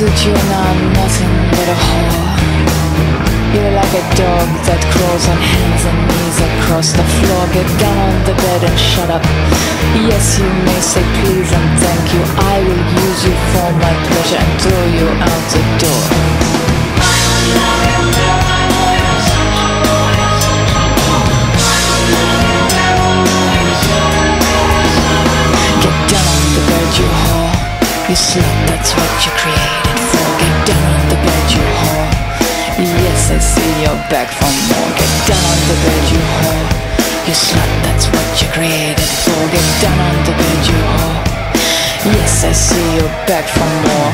that you're now nothing but a whore. You're like a dog that crawls on hands and knees across the floor. Get down on the bed and shut up. Yes, you may say please and thank you. I will use you for my pleasure and throw you out the door. Get down on the bed, you whore. You slut, that's what you created for. Get down on the bed, you whore. Yes, I see you're back for more. Get down on the bed, you whore. You slut, that's what you created for. Get down on the bed, you whore. Yes, I see you're back for more.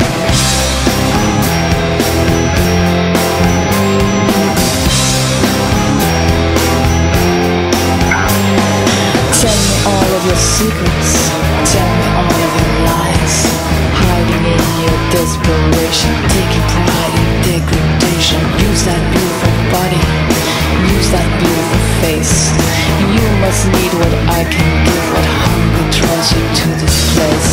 Tell me all of your secrets. Tell me all of your lies. Hiding in your desperation, taking pride in degradation. Use that beautiful body, use that beautiful face. You must need what I can give, what hunger draws you to this place.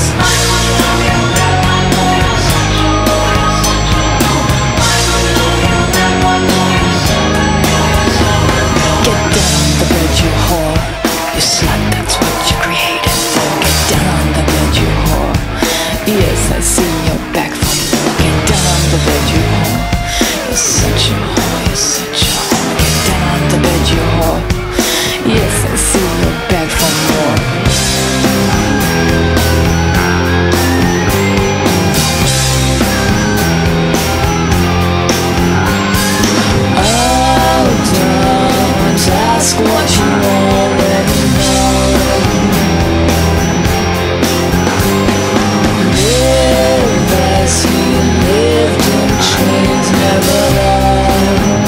Get down on the bed, you whore. You slut, that's what you created for. Get down on the bed, you whore. Yes, I see you're back for more. Get down on the bed, you whore. You're such a whore, you're such a whore. Get down on the bed, you whore. Yes, I see you're back for more. Oh, don't ask what you already know. Live as he lived in chains, never learned.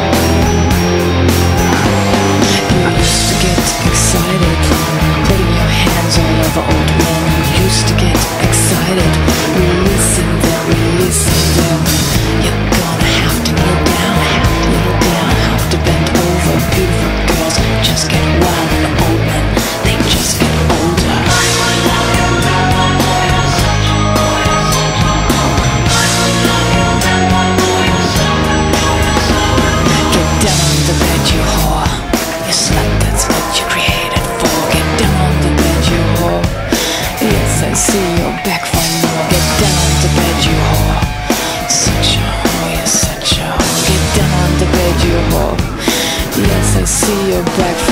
You used to get excited, putting your hands all over old men. You used to get excited, releasing them. You're gonna have to kneel down, have to bend over. Beautiful girls just get wild and old men, they just get older. Get down on the bed, you whore. You slut, that's what you created for. Get down on the bed, you whore. Yes, I see you're back for more. Get down on the bed, you whore. Such a whore, you're such a whore. Get down on the bed, you whore. Yes, I see you're back for more.